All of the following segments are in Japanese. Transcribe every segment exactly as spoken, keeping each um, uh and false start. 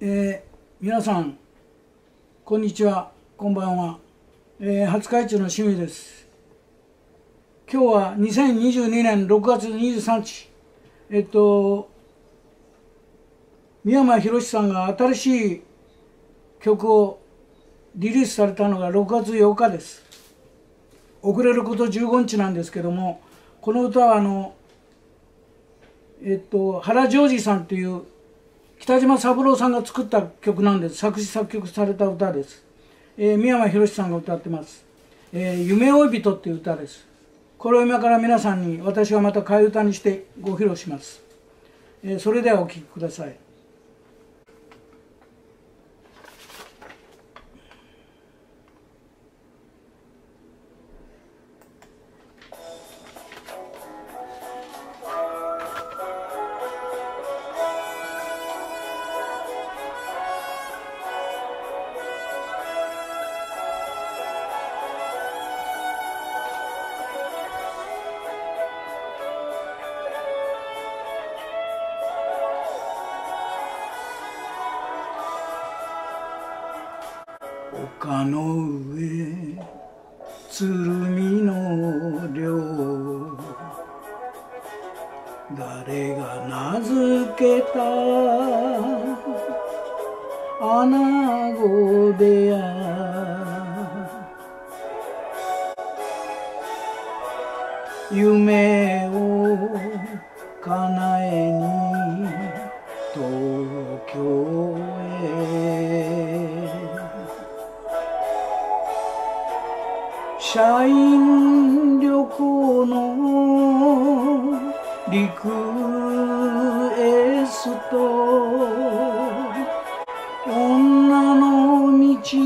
えー、皆さんこんにちは、こんばんは。えー、廿日市の清水です。今日はにせんにじゅうにねんろくがつにじゅうさんにち、えっと三山ひろしさんが新しい曲をリリースされたのがろくがつようかです。遅れることじゅうごにちなんですけども、この歌はあのえっと原ジョージさんという北島三郎さんが作った曲なんです。作詞作曲された歌です。えー、三山ひろしさんが歌ってます。えー、夢追い人っていう歌です。これを今から皆さんに私はまた替え歌にしてご披露します。えー、それではお聴きください。丘の上鶴見の寮、誰が名付けた穴子部屋、夢を叶えに東京へ、社員旅行のリクエスト、女の道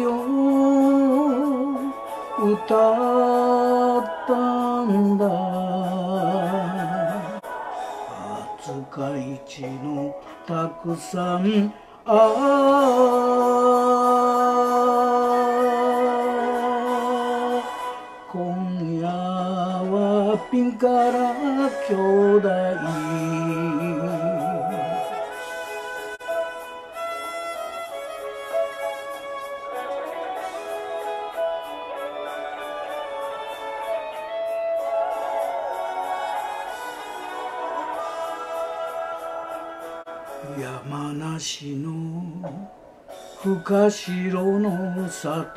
を歌ったんだ、廿日市のたくさんあ今夜はピンから兄弟、山梨の深白の里、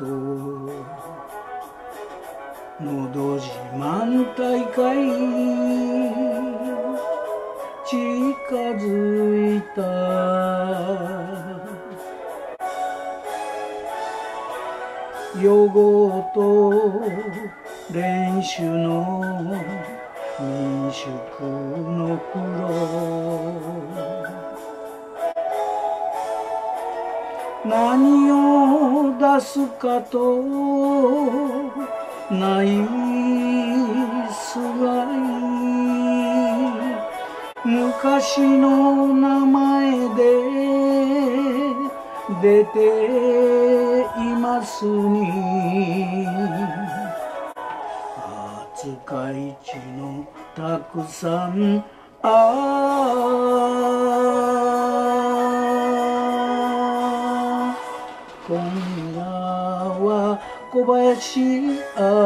のど自慢大会近づいた、夜ごと練習の民宿の風呂、何を出すかとナイスガイ、昔の名前で出ていますに、廿日市のたくさんあ今夜は小林明、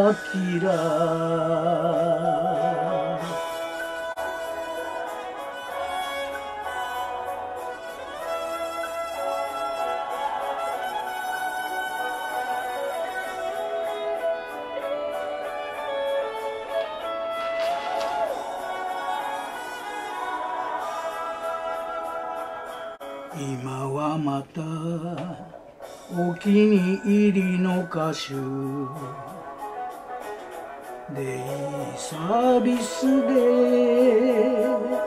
今はまたお気に入りの歌手デイサービスで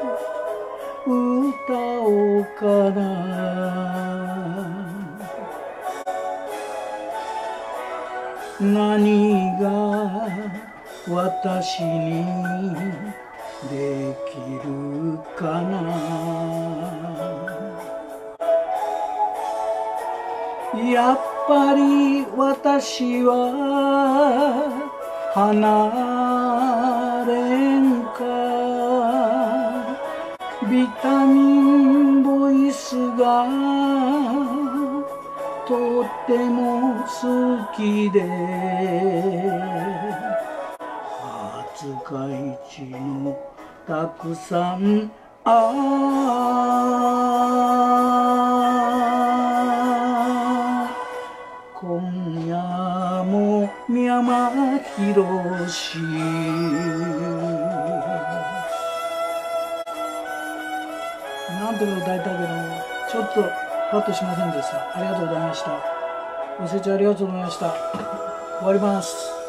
歌おうかな、何が私にできるかな、やっぱり私は離れんか、 ビタミンボイスがとっても好きで、廿日市のたくさんあ今夜も三山ひろしなんとか歌えたけどちょっとパッとしませんでした。ありがとうございました。ご清聴ありがとうございました。終わります。